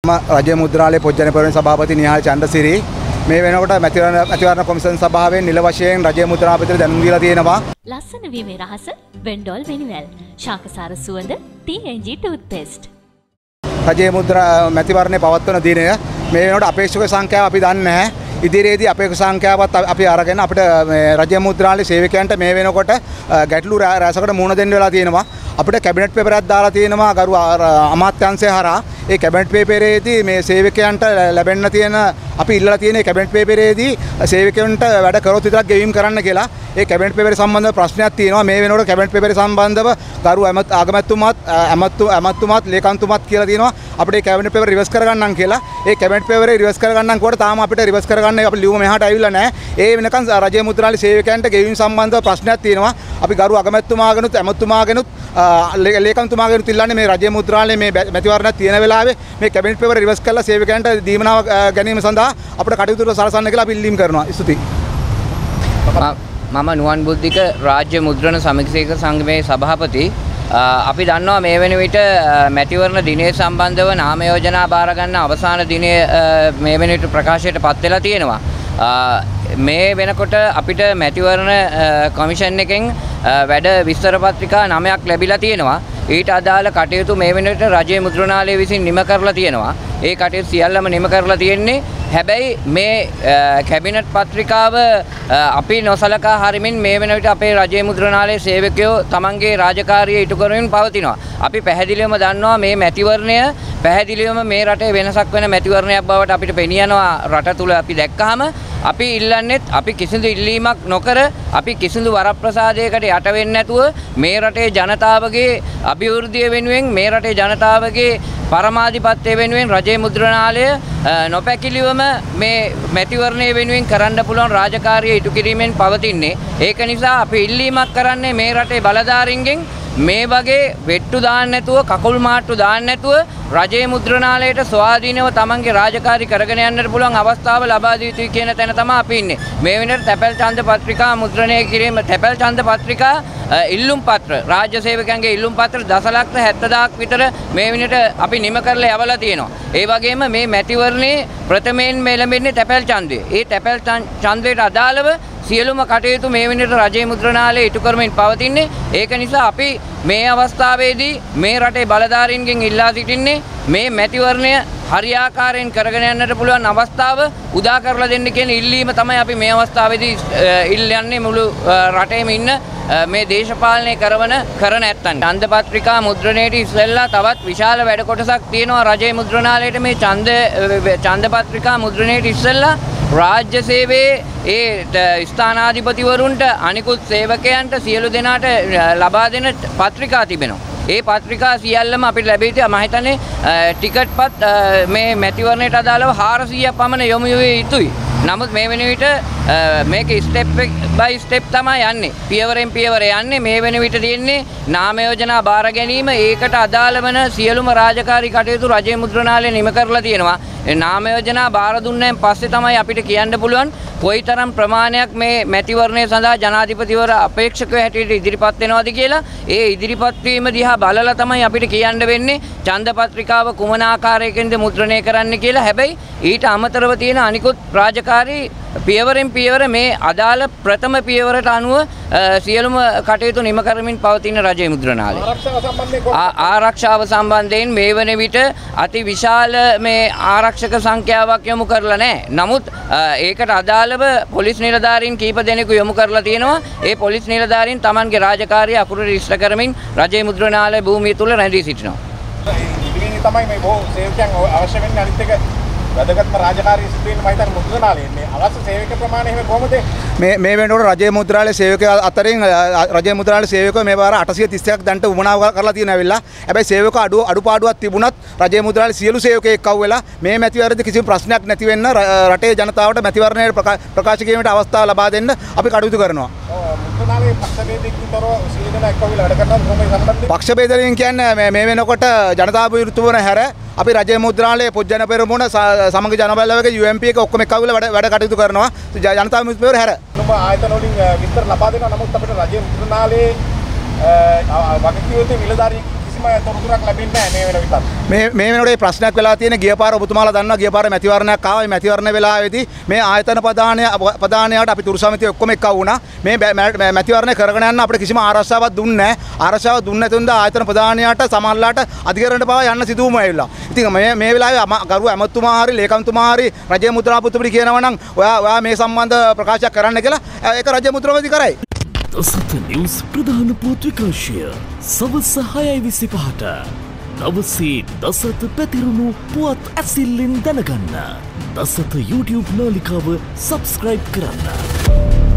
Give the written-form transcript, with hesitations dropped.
රජයේ මුද්‍රාලයේ පොජ්ජන පෙරමුණේ සභාපති නිහාල් චන්ද්‍රසිරි මේ වෙනකොට මැතිවරණ කොමිෂන් සභාවෙන් නිල වශයෙන් රජයේ මුද්‍රාපතිට දැනුම් දීලා තියෙනවා. ලස්සන වීමේ රහස වෙන්ඩෝල් වෙනිවැල් ශාකසාර සුවඳ TNG ටූත්පේස්ට්. රජයේ මුද්‍රා මැතිවරණේ පවත්වන දිනය මේ වෙනකොට අපේක්ෂක සංඛ්‍යාව අපි දන්නේ නැහැ. ඉදිරියේදී අපේක්ෂක සංඛ්‍යාවත් අපි අරගෙන අපිට රජයේ මුද්‍රාලයේ සේවකයන්ට මේ වෙනකොට ගැටලු රැසකට මුහුණ දෙන්න වෙලා තියෙනවා. අපිට කැබිනට් පේපරයක් දාලා තියෙනවා ගරු අමාත්‍යාංශය හරහා. ඒ කැබිනට් පේපරේදී මේ සේවකයන්ට ලැබෙන්න තියෙන අපි ඉල්ලලා තියෙන කැබිනට් පේපරේදී සේවකයන්ට වැඩ කරොත් විතරක් ගෙවීම් කරන්න කියලා. ඒ කැබිනට් පේපරේ සම්බන්ධව ප්‍රශ්නයක් තියෙනවා. මේ වෙනකොට කැබිනට් පේපරේ සම්බන්ධව ගරු අගමැතිතුමාත් ලේකම්තුමාත් කියලා තියෙනවා අපිට ඒ කැබිනට් පේපර රිවර්ස් කරගන්නම් කියලා. ඒ කැබිනට් පේපරේ රිවර්ස් කරගන්නම් කොට තාම අපිට රිවර්ස් කරගන්න අපි ලියුම මෙහාට ඇවිල්ලා නැහැ. ඒ වෙනකන් රජයේ මුද්‍රාලයේ සේවකයන්ට ගෙවීම් සම්බන්ධව ප්‍රශ්නයක් තියෙනවා. අපි ගරු අගමැතිතුමාගෙනුත් ඇමතුමාගෙනුත් ලේකම්තුමාගෙනුත් ඉල්ලන්නේ මේ රජයේ මුද්‍රාලයේ මේ මැතිවරණයක් තියෙන වෙලාවේ මේ කැබිනට් පේපර රිවර්ස් කරලා සේවකයන්ට දීමනාව ගැනීම සඳහා අපිට කටයුතු සලසන්න කියලා අපි ඉල්ලීම් කරනවා. ස්තුතියි. මම නුවන් බුද්ධික රාජ්‍ය මුද්‍රණ සමිතියක සංගමේ සභාපති. අපි දන්නවා මේ වෙන විට මැතිවරණ දිනය සම්බන්ධව නාම යෝජනා බාර ගන්න අවසාන දිනය මේ වෙන විට ප්‍රකාශයට පත් වෙලා තියෙනවා. මේ වෙනකොට අපිට මැතිවරණ කොමිෂන් එකෙන් වැඩ විස්තර පත්‍රිකා 9ක් ලැබිලා තියෙනවා. ඊට අදාළ කටයුතු මේ වෙනකොට රජයේ මුද්‍රණාලය විසින් නිම කරලා තියෙනවා. ඒ කටයුතු සියල්ලම නිම කරලා තියෙන්නේ. හැබැයි මේ කැබිනට් පත්‍රිකාව අපි නොසලකා හරිමින් මේ වෙන විට අපේ රජයේ මුද්‍රණාලයේ සේවකයෝ තමන්ගේ රාජකාරිය ඉටු කරමින් පවතිනවා. අපි පැහැදිලිවම දන්නවා මේ මැතිවරණය පැහැදිලිවම මේ රටේ වෙනසක් වෙන මැතිවරණයක් බවට අපිට පෙනී යනවා. රට තුල අපි දැක්කහම අපි ඉල්ලන්නේත් අපි කිසිදු ඉල්ලීමක් නොකර අපි කිසිදු වරප්‍රසාදයකට යට වෙන්නේ නැතුව මේ රටේ ජනතාවගේ අභිවෘද්ධිය වෙනුවෙන් මේ රටේ ජනතාවගේ පරමාධිපත්‍ය වෙනුවෙන් රජයේ මුද්‍රණාලය නොපැකිලිවම මේ මැතිවරණය වෙනුවෙන් කරන්න පුළුවන් රාජකාරිය ඉටු කිරීමෙන් පවතින්නේ. ඒක නිසා අපි ඉල්ලීමක් කරන්නේ මේ රටේ බලධාරීන්ගෙන් මේ වගේ වෙට්ටු දාන්න නැතුව කකුල් මාට්ටු දාන්න නැතුව රජයේ මුද්‍රණාලයට ස්වාධීනව තමන්ගේ රාජකාරී කරගෙන යන්නට පුළුවන් අවස්ථාව ලබා දී යුතුයි කියන තැන තමයි අපි ඉන්නේ. මේ වෙනකොට තැපැල් ඡන්ද පත්‍රිකා මුද්‍රණය කිරීම තැපැල් ඡන්ද පත්‍රිකා ඉල්ලුම් පත්‍ර රාජ්‍ය සේවකයන්ගේ ඉල්ලුම් පත්‍ර 10,70,000ක් විතර මේ වෙනකොට අපි නිම කරලා යවලා තියෙනවා. ඒ වගේම මේ මැතිවරණේ ප්‍රථමයෙන් මෙලඹෙන්නේ තැපැල් ඡන්දය. ඒ තැපැල් ඡන්දයට අදාළව සියලුම කටයුතු මේ වෙනකොට රජයේ මුද්‍රණාලය ඉටු කරමින් පවතින්නේ. ඒක නිසා අපි මේ අවස්ථාවේදී මේ රටේ බලධාරීන්ගෙන් ඉල්ලා සිටින්නේ මේ මැතිවරණය හරියාකාරයෙන් කරගෙන යන්නට පුළුවන් අවස්ථාව උදා කරලා දෙන්න කියන ඉල්ලීම තමයි අපි මේ අවස්ථාවේදී ඉල්ලන්නේ මුළු රටේම ඉන්න මේ දේශපාලනය කරන ඇත්තන්. ඡන්ද පත්‍රිකා මුද්‍රණයට ඉස්සෙල්ලා තවත් විශාල වැඩ කොටසක් තියෙනවා රජයේ මුද්‍රණාලයට මේ ඡන්ද පත්‍රිකා මුද්‍රණයට ඉස්සෙල්ලා රාජ්‍ය සේවයේ ඒ ස්ථානාධිපතිවරුන්ට අනිකුත් සේවකයන්ට සියලු දෙනාට ලබා දෙන පත්‍රිකා තිබෙනවා. ඒ පත්‍රිකා සියල්ලම අපිට ලැබී තියා මම හිතන්නේ ටිකට්පත් මේ මැතිවරණයට අදාළව 400ක් පමණ යොමු විය යුතුයි. නමුත් මේ වෙන විට මේක ස්ටෙප් බයි ස්ටෙප් තමයි යන්නේ. පියවරෙන් පියවර යන්නේ. මේ වෙන විට තියෙන්නේ නාම යෝජනා බාර ගැනීම ඒකට අදාළ වන සියලුම රාජකාරී කටයුතු රජයේ මුද්‍රණාලය නිම කරලා තියෙනවා. ඒ නාම යෝජනා බාර දුන්නාන් පස්සේ තමයි අපිට කියන්න පුළුවන් කොයිතරම් ප්‍රමාණයක් මේ මැතිවරණය සඳහා ජනාධිපතිවර අපේක්ෂකව හැටියට ඉදිරිපත් වෙනවද කියලා. ඒ ඉදිරිපත් වීම දිහා බලලා තමයි අපිට කියන්න වෙන්නේ ඡන්ද පත්‍රිකාව කුමන ආකාරයකින්ද මුද්‍රණය කරන්න කියලා. හැබැයි ඊට අමතරව තියෙන අනිකුත් රාජකාරී පියවරෙන් පියවර මේ අදාළ ප්‍රථම පියවරට අනුව සියලුම කටයුතු නිම කරමින් පවතින රජයේ මුද්‍රණාලය. ආරක්ෂාව සම්බන්ධයෙන් මේ වන විට අති විශාල මේ ආරක්ෂක සංඛ්‍යාවක් යොමු කරලා නැහැ. නමුත් ඒකට අදාළව පොලිස් නිලධාරීන් කීප දෙනෙකු යොමු කරලා තියෙනවා. ඒ පොලිස් නිලධාරීන් Tamanගේ රාජකාරිය අකුරට ඉෂ්ට කරමින් රජයේ මුද්‍රණාලය භූමිය තුල රැඳී සිටිනවා. ඉතින් තමයි මේ බොහෝ සේවකයන් අවශ්‍ය වෙන්නේ අනිත් එක වැදගත්ම රාජකාරී සිදුවීම් මම හිතන්නේ මුද්‍රණාලයේ මේ අවශ්‍ය සේවක ප්‍රමාණය එහෙම කොහොමද මේ වෙනකොට රජයේ මුද්‍රණාලයේ සේවකයෝ අතරින් රජයේ මුද්‍රණාලයේ සේවකයෝ මේ වාර 830ක් දන්ට උමනාව කරලා තියෙන ඇවිල්ලා. හැබැයි සේවක අඩුපාඩුවක් තිබුණත් රජයේ මුද්‍රණාලයේ සියලු සේවකයෝ එක්කව වෙලා මේ මැතිවරණයේදී කිසිම ප්‍රශ්නයක් නැති වෙන්න රටේ ජනතාවට මැතිවරණයේ ප්‍රකාශ කිරීමට අවස්ථාව ලබා දෙන්න අපි කටයුතු කරනවා. මුද්‍රණාලයේ පක්ෂ බේදකින්තරව සියලු දෙනා එක්කව වෙලා වැඩ කරනවා කොහොමද සම්බන්ධයි? පක්ෂ බේදයෙන් කියන්නේ මේ වෙනකොට ජනතාව විරුද්ධ වන හැර අපි රජයේ මුද්‍රණාලයේ පොජ්ජන පෙරමුණ සමග ජනබලවේග UMP එක ඔක්කොම එක්කව වෙලා වැඩ කටයුතු කරනවා. ජනතාව විරුද්ධව හැර ආයතන වලින් විස්තර ලබා දෙනවා. නමුත් අපිට රජයේ මුද්‍රණාලයේ වගකීම් නිලධාරී කිසිම තොරතුරක් ලැබෙන්නේ නැහැ මේ වෙන විතර. මේ වෙනකොට ප්‍රශ්නයක් වෙලා තියෙන ගිය පාර ඔබතුමාලා දන්නවා ගිය පාර මැතිවරණයක් ආවා. මේ මැතිවරණ වෙලාවේදී මේ ආයතන ප්‍රධානයාට අපි තුරු සමිතිය ඔක්කොම එක්ක වුණා. මේ මැතිවරණය කරගෙන යන්න අපිට කිසිම ආරක්ෂාවක් දුන්නේ නැහැ. ආරක්ෂාවක් දුන්නේ නැතුව ආයතන ප්‍රධානයාට සමහරලාට අධිකරණයට පවා යන්න සිදුවුම ඇවිල්ලා. ඉතින් මේ වෙලාවේ ගරු ඇමතුමා හරි ලේකම්තුමා හරි රජයේ මුද්‍රා පුතුපිට කියනවා නම් ඔයා මේ සම්බන්ධ ප්‍රකාශයක් කරන්න කියලා ඒක රජයේ මුද්‍රාපති කරයි. දසත නිවුස් ප්‍රධාන පුවත් විකාශය සවස් 6:25ට නවසේ දසත පැතිරුණු පුවත් ඇසිල්ලෙන් දැනගන්න. දසත YouTube නාලිකාව සබස්ක්‍රයිබ් කරන්න.